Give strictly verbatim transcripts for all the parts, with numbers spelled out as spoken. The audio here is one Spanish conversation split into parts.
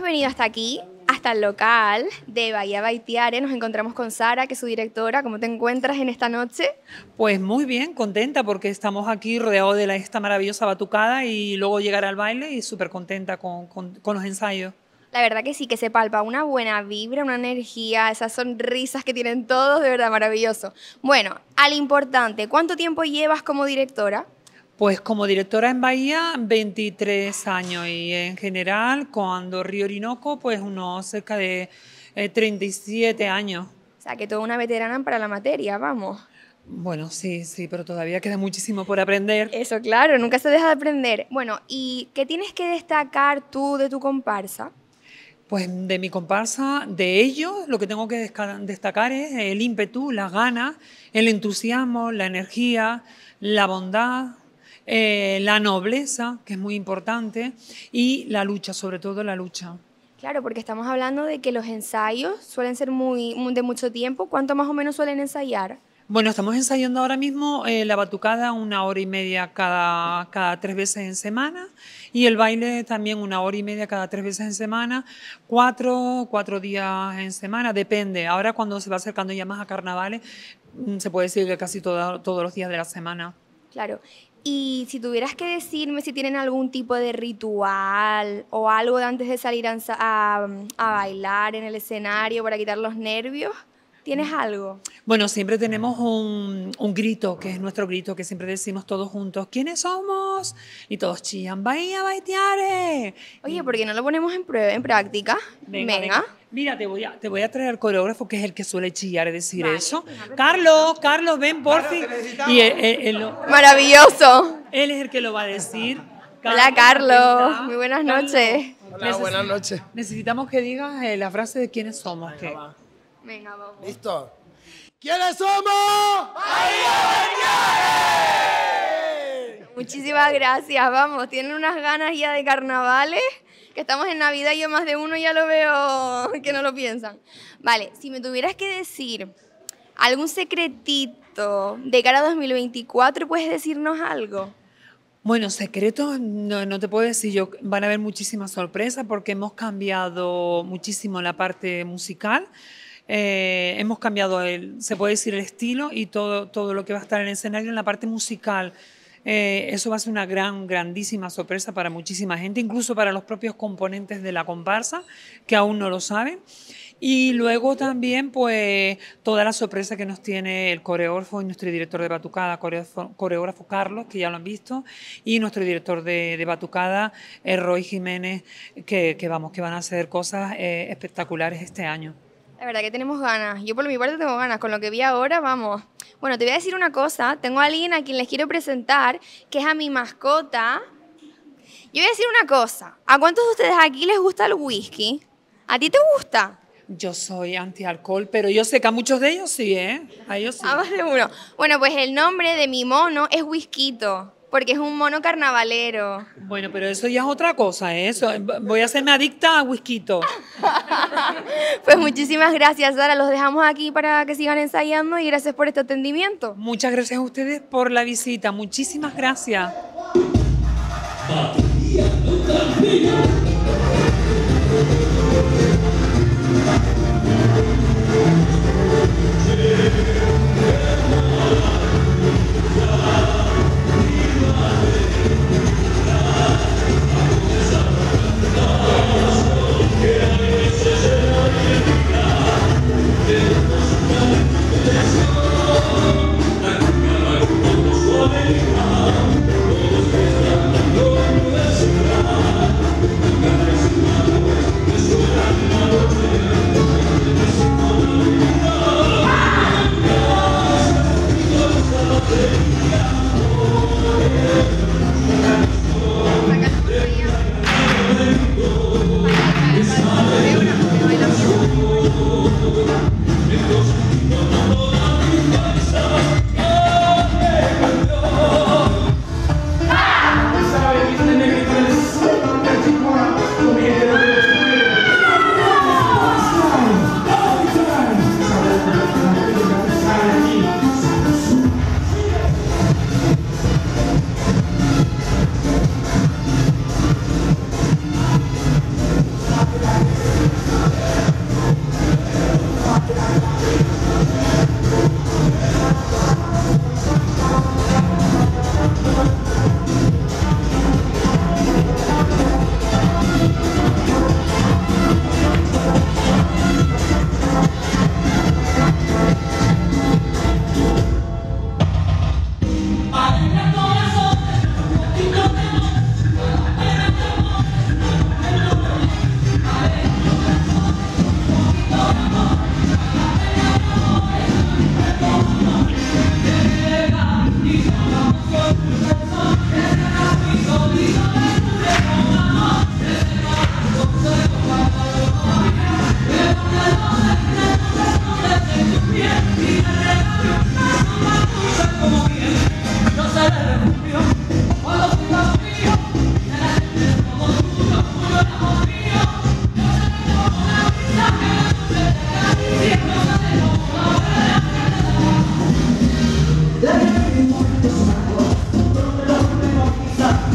venido hasta aquí, hasta el local de Bahía Baitiare. Nos encontramos con Sara, que es su directora. ¿Cómo te encuentras en esta noche? Pues muy bien, contenta porque estamos aquí rodeados de la, esta maravillosa batucada y luego llegar al baile y súper contenta con, con, con los ensayos. La verdad que sí, que se palpa una buena vibra, una energía, esas sonrisas que tienen todos, de verdad maravilloso. Bueno, al importante, ¿cuánto tiempo llevas como directora? Pues como directora en Bahía, veintitrés años y en general cuando Río Orinoco, pues unos cerca de eh, treinta y siete años. O sea, que toda una veterana para la materia, vamos. Bueno, sí, sí, pero todavía queda muchísimo por aprender. Eso, claro, nunca se deja de aprender. Bueno, ¿y qué tienes que destacar tú de tu comparsa? Pues de mi comparsa, de ellos, lo que tengo que destacar es el ímpetu, las ganas, el entusiasmo, la energía, la bondad, eh, la nobleza, que es muy importante, y la lucha, sobre todo la lucha. Claro, porque estamos hablando de que los ensayos suelen ser muy, muy de mucho tiempo. ¿Cuánto más o menos suelen ensayar? Bueno, estamos ensayando ahora mismo eh, la batucada una hora y media cada, cada tres veces en semana y el baile también una hora y media cada tres veces en semana, cuatro, cuatro días en semana, depende. Ahora cuando se va acercando ya más a carnavales, se puede decir que casi todo, todos los días de la semana. Claro. Y si tuvieras que decirme si tienen algún tipo de ritual o algo de antes de salir a, a, a bailar en el escenario para quitar los nervios, ¿tienes algo? Bueno, siempre tenemos un, un grito, que es nuestro grito, que siempre decimos todos juntos, ¿quiénes somos? Y todos chillan, Bahía Baitiare. Oye, ¿por qué no lo ponemos en prueba, en práctica? Venga, Venga. venga. Mira, te voy, a, te voy a traer al coreógrafo, que es el que suele chillar y decir Vale, eso. pues, Carlos, Carlos, ven, por fin. Y él, él, él, lo- Maravilloso. él es el que lo va a decir. Hola, Carlos. Muy buenas noches. Hola, buenas noches. Necesitamos que digas eh, la frase de quiénes somos. Que... Venga, vamos. ¿Listo? ¿Quiénes somos? Muchísimas gracias, vamos, tienen unas ganas ya de carnavales, que estamos en Navidad y yo más de uno ya lo veo que no lo piensan. Vale, si me tuvieras que decir algún secretito de cara a dos mil veinticuatro, ¿puedes decirnos algo? Bueno, secretos no, no te puedo decir yo, van a haber muchísimas sorpresas porque hemos cambiado muchísimo la parte musical. Eh, hemos cambiado, el, se puede decir, el estilo y todo, todo lo que va a estar en el escenario en la parte musical. Eh, eso va a ser una gran, grandísima sorpresa para muchísima gente, incluso para los propios componentes de la comparsa, que aún no lo saben. Y luego también, pues, toda la sorpresa que nos tiene el coreógrafo y nuestro director de batucada, coreógrafo, coreógrafo Carlos, que ya lo han visto, y nuestro director de, de batucada, eh, Roy Jiménez, que, que, vamos, que van a hacer cosas eh, espectaculares este año. La verdad que tenemos ganas. Yo por mi parte tengo ganas. Con lo que vi ahora, vamos. Bueno, te voy a decir una cosa. Tengo a alguien a quien les quiero presentar, que es a mi mascota. Yo voy a decir una cosa. ¿A cuántos de ustedes aquí les gusta el whisky? ¿A ti te gusta? Yo soy anti-alcohol, pero yo sé que a muchos de ellos sí, ¿eh? A ellos sí. A más de uno. Bueno, pues el nombre de mi mono es Whiskito, porque es un mono carnavalero. Bueno, pero eso ya es otra cosa, ¿eh? Eso, voy a hacerme adicta a whisky. Pues muchísimas gracias, Sara. Los dejamos aquí para que sigan ensayando y gracias por este atendimiento. Muchas gracias a ustedes por la visita. Muchísimas gracias.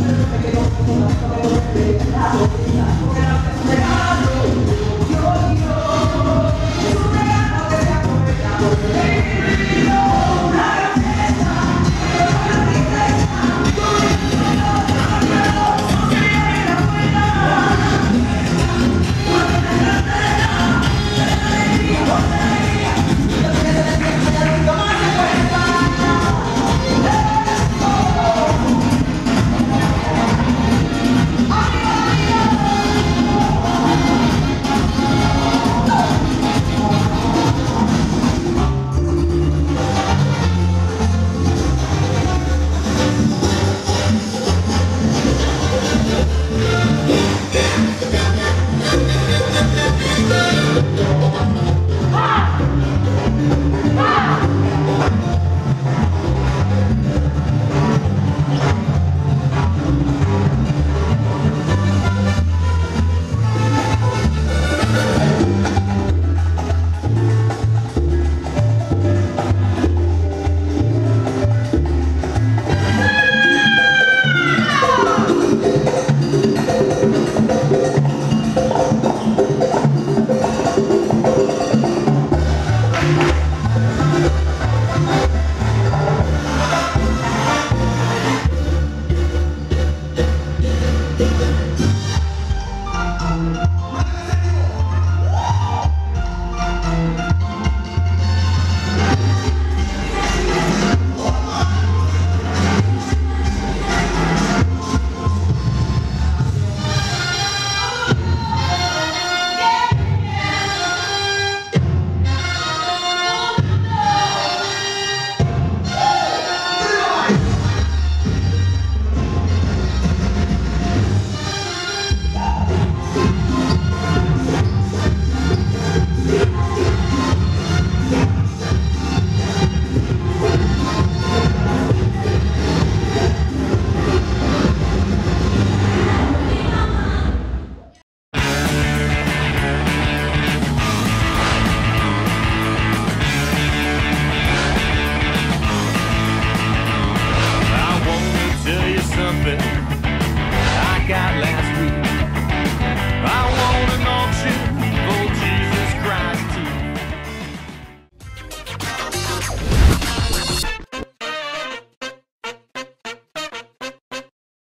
Thank you.